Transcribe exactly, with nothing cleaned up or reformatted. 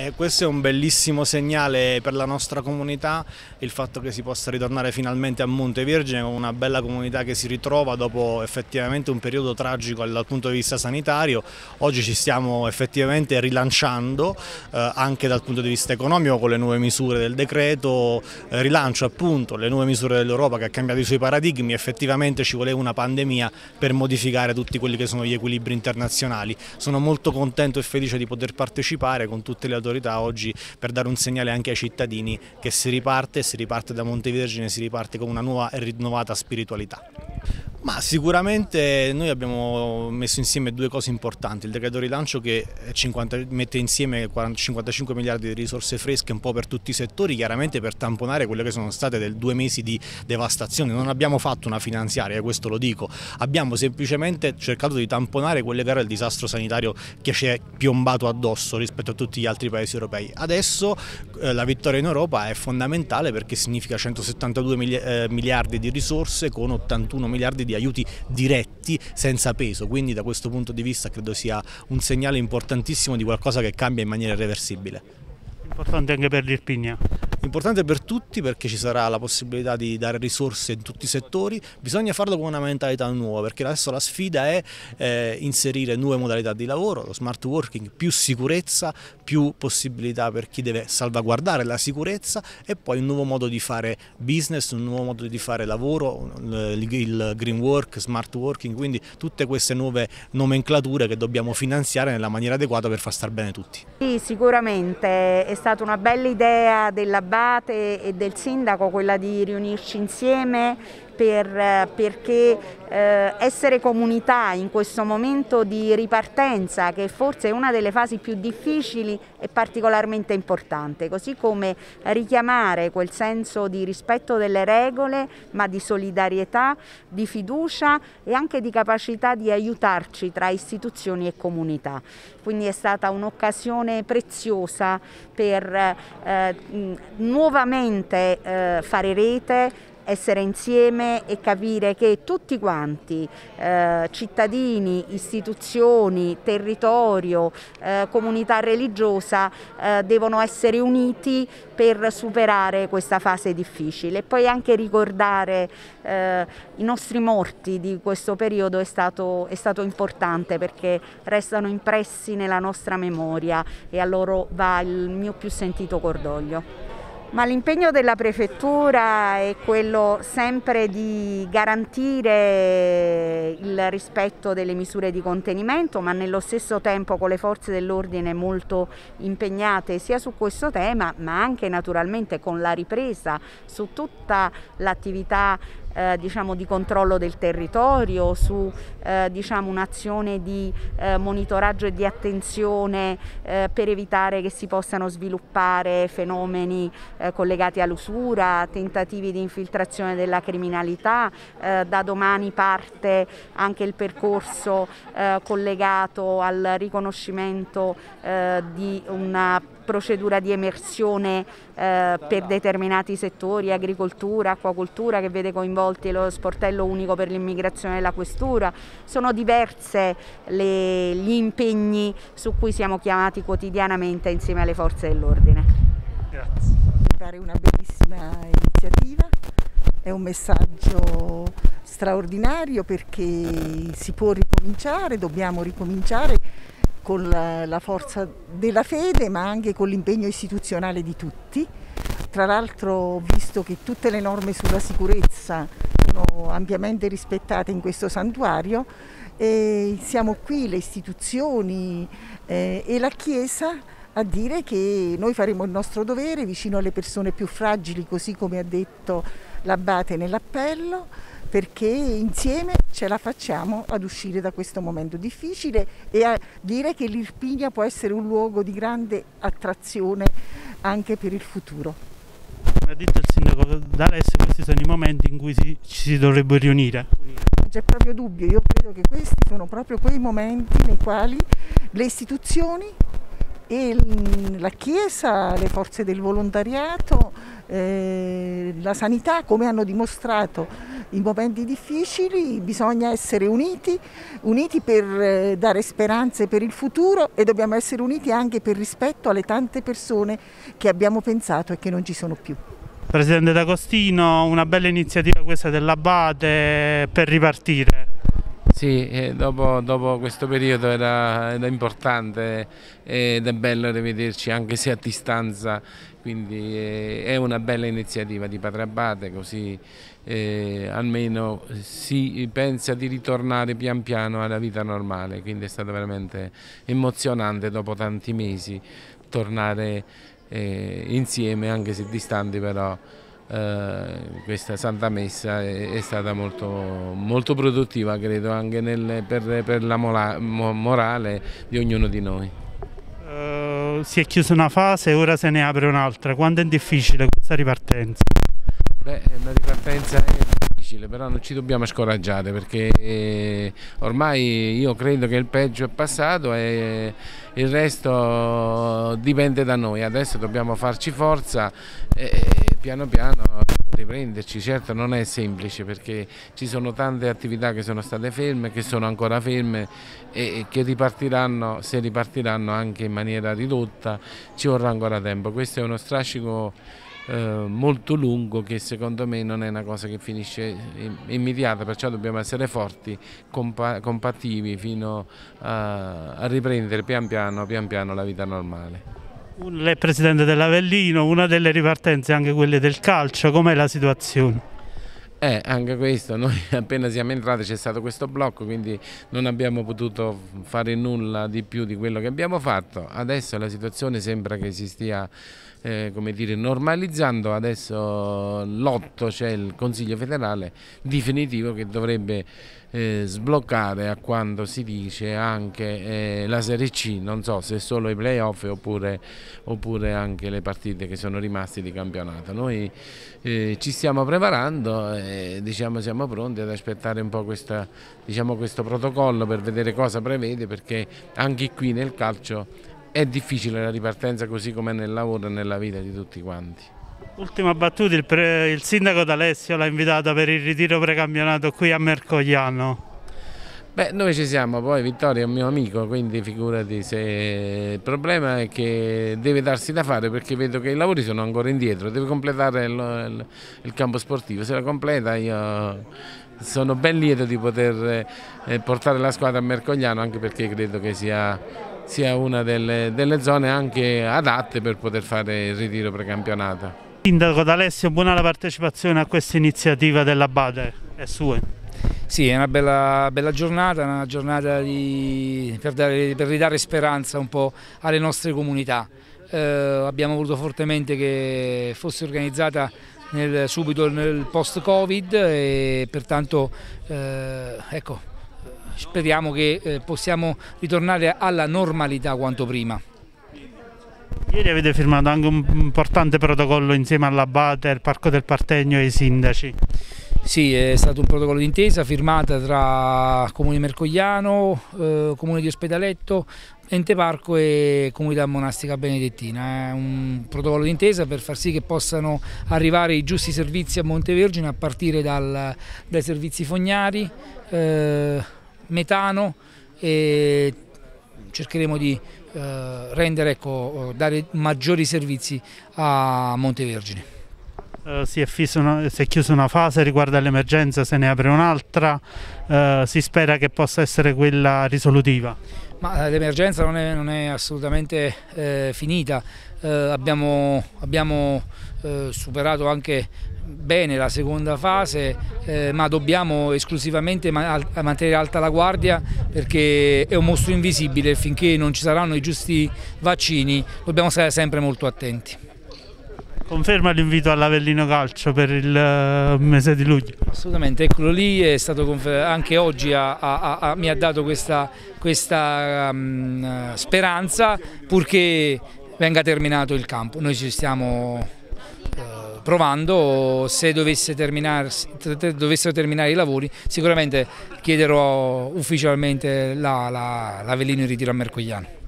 E questo è un bellissimo segnale per la nostra comunità, il fatto che si possa ritornare finalmente a Montevergine con una bella comunità che si ritrova dopo effettivamente un periodo tragico dal punto di vista sanitario. Oggi ci stiamo effettivamente rilanciando eh, anche dal punto di vista economico con le nuove misure del decreto, eh, rilancio appunto le nuove misure dell'Europa che ha cambiato i suoi paradigmi. Effettivamente ci voleva una pandemia per modificare tutti quelli che sono gli equilibri internazionali. Sono molto contento e felice di poter partecipare con tutte le autorità oggi per dare un segnale anche ai cittadini che si riparte, si riparte da Montevergine, si riparte con una nuova e rinnovata spiritualità. Ma sicuramente noi abbiamo messo insieme due cose importanti: il decreto rilancio che cinquanta, mette insieme cinquantacinque miliardi di risorse fresche un po' per tutti i settori, chiaramente per tamponare quelle che sono state del due mesi di devastazione. Non abbiamo fatto una finanziaria, questo lo dico, abbiamo semplicemente cercato di tamponare quello che era il disastro sanitario che ci è piombato addosso rispetto a tutti gli altri paesi europei. Adesso eh, la vittoria in Europa è fondamentale perché significa centosettantadue miliardi di risorse con ottantuno miliardi di di aiuti diretti senza peso, quindi da questo punto di vista credo sia un segnale importantissimo di qualcosa che cambia in maniera irreversibile. Importante anche per l'Irpinia. Importante per tutti perché ci sarà la possibilità di dare risorse in tutti i settori. Bisogna farlo con una mentalità nuova perché adesso la sfida è eh, inserire nuove modalità di lavoro, lo smart working, più sicurezza, più possibilità per chi deve salvaguardare la sicurezza e poi un nuovo modo di fare business, un nuovo modo di fare lavoro, il green work, smart working, quindi tutte queste nuove nomenclature che dobbiamo finanziare nella maniera adeguata per far star bene tutti. Sì, sicuramente è stata una bella idea della e del sindaco quella di riunirci insieme per, perché eh, essere comunità in questo momento di ripartenza, che forse è una delle fasi più difficili, è particolarmente importante, così come richiamare quel senso di rispetto delle regole, ma di solidarietà, di fiducia e anche di capacità di aiutarci tra istituzioni e comunità. Quindi è stata un'occasione preziosa per eh, nuovamente eh, fare rete, essere insieme e capire che tutti quanti, eh, cittadini, istituzioni, territorio, eh, comunità religiosa, eh, devono essere uniti per superare questa fase difficile. E poi anche ricordare eh, i nostri morti di questo periodo è stato, è stato importante perché restano impressi nella nostra memoria e a loro va il mio più sentito cordoglio. Ma l'impegno della Prefettura è quello sempre di garantire il rispetto delle misure di contenimento, ma nello stesso tempo con le forze dell'ordine molto impegnate sia su questo tema, ma anche naturalmente con la ripresa su tutta l'attività Eh, diciamo di controllo del territorio, su eh, diciamo un'azione di eh, monitoraggio e di attenzione eh, per evitare che si possano sviluppare fenomeni eh, collegati all'usura, tentativi di infiltrazione della criminalità. Eh, da domani parte anche il percorso eh, collegato al riconoscimento eh, di una procedura di emersione eh, per determinati settori, agricoltura, acquacoltura, che vede coinvolti lo sportello unico per l'immigrazione e la questura. Sono diverse le, gli impegni su cui siamo chiamati quotidianamente insieme alle forze dell'ordine. Grazie. Mi pare una bellissima iniziativa, è un messaggio straordinario perché si può ricominciare, dobbiamo ricominciare con la, la forza della fede ma anche con l'impegno istituzionale di tutti. Tra l'altro ho visto che tutte le norme sulla sicurezza sono ampiamente rispettate in questo santuario e siamo qui, le istituzioni eh, e la Chiesa, a dire che noi faremo il nostro dovere vicino alle persone più fragili, così come ha detto l'Abate nell'appello, perché insieme ce la facciamo ad uscire da questo momento difficile e a dire che l'Irpinia può essere un luogo di grande attrazione anche per il futuro. Come ha detto il sindaco D'Alessio, questi sono i momenti in cui si, ci si dovrebbe riunire. Non c'è proprio dubbio, io credo che questi sono proprio quei momenti nei quali le istituzioni e la Chiesa, le forze del volontariato, eh, la sanità, come hanno dimostrato in momenti difficili bisogna essere uniti, uniti per dare speranze per il futuro e dobbiamo essere uniti anche per rispetto alle tante persone che abbiamo pensato e che non ci sono più. Presidente D'Agostino, una bella iniziativa questa dell'Abate per ripartire. Sì, eh, dopo, dopo questo periodo era, era importante ed è bello rivederci anche se a distanza, quindi eh, è una bella iniziativa di Padre Abate, così eh, almeno si pensa di ritornare pian piano alla vita normale, quindi è stato veramente emozionante dopo tanti mesi tornare eh, insieme, anche se distanti, però Uh, questa Santa Messa è, è stata molto, molto produttiva, credo, anche nel, per, per la mola, mo, morale di ognuno di noi. Uh, si è chiusa una fase e ora se ne apre un'altra. Quanto è difficile questa ripartenza? Beh, la ripartenza è difficile, però non ci dobbiamo scoraggiare, perché eh, ormai io credo che il peggio è passato e il resto dipende da noi. Adesso dobbiamo farci forza e piano piano riprenderci. Certo non è semplice, perché ci sono tante attività che sono state ferme, che sono ancora ferme e che ripartiranno, se ripartiranno anche in maniera ridotta, ci vorrà ancora tempo. Questo è uno strascico eh, molto lungo che secondo me non è una cosa che finisce immediata, perciò dobbiamo essere forti, compa compattivi fino a, a riprendere pian piano, pian piano la vita normale. Lei è presidente dell'Avellino, una delle ripartenze è anche quelle del calcio, com'è la situazione? Eh, anche questo, noi appena siamo entrati c'è stato questo blocco, quindi non abbiamo potuto fare nulla di più di quello che abbiamo fatto. Adesso la situazione sembra che si stia eh, come dire, normalizzando. Adesso l'otto c'è il Consiglio federale definitivo che dovrebbe eh, sbloccare, a quanto si dice, anche eh, la Serie C, non so se solo i playoff oppure, oppure anche le partite che sono rimaste di campionato. Noi eh, ci stiamo preparando e diciamo, siamo pronti ad aspettare un po' questa, diciamo, questo protocollo per vedere cosa prevede, perché anche qui nel calcio è difficile la ripartenza, così come nel lavoro e nella vita di tutti quanti. Ultima battuta, il, pre, il sindaco D'Alessio l'ha invitata per il ritiro precampionato qui a Mercogliano. Beh, noi ci siamo, poi Vittorio è un mio amico, quindi figurati se il problema è che deve darsi da fare, perché vedo che i lavori sono ancora indietro, deve completare il, il, il campo sportivo, se lo completa io sono ben lieto di poter eh, portare la squadra a Mercogliano, anche perché credo che sia, sia una delle, delle zone anche adatte per poter fare il ritiro precampionato. Sindaco D'Alessio, buona la partecipazione a questa iniziativa dell'Abate, è sua. Sì, è una bella, bella giornata, una giornata di, per, dare, per ridare speranza un po' alle nostre comunità. Eh, abbiamo voluto fortemente che fosse organizzata nel, subito nel post-Covid e pertanto eh, ecco, speriamo che eh, possiamo ritornare alla normalità quanto prima. Ieri avete firmato anche un importante protocollo insieme all'Abate, al Parco del Partegno e ai sindaci. Sì, è stato un protocollo d'intesa firmata tra Comune di Mercogliano, eh, Comune di Ospedaletto, Ente Parco e Comunità Monastica Benedettina. È un protocollo d'intesa per far sì che possano arrivare i giusti servizi a Montevergine, a partire dal, dai servizi fognari, eh, metano, e cercheremo di eh, rendere, ecco, dare maggiori servizi a Montevergine. Uh, si, è una, si è chiusa una fase riguardo all'emergenza, se ne apre un'altra, uh, si spera che possa essere quella risolutiva. Ma l'emergenza non è, non è assolutamente eh, finita, eh, abbiamo, abbiamo eh, superato anche bene la seconda fase, eh, ma dobbiamo esclusivamente ma mantenere alta la guardia, perché è un mostro invisibile e finché non ci saranno i giusti vaccini dobbiamo stare sempre molto attenti. Conferma l'invito all'Avellino Calcio per il mese di luglio? Assolutamente, eccolo lì, è stato anche oggi a, a, a, mi ha dato questa, questa um, speranza, purché venga terminato il campo. Noi ci stiamo uh, provando, se dovesse terminare, dovessero terminare i lavori sicuramente chiederò ufficialmente l'Avellino in ritiro a Mercogliano.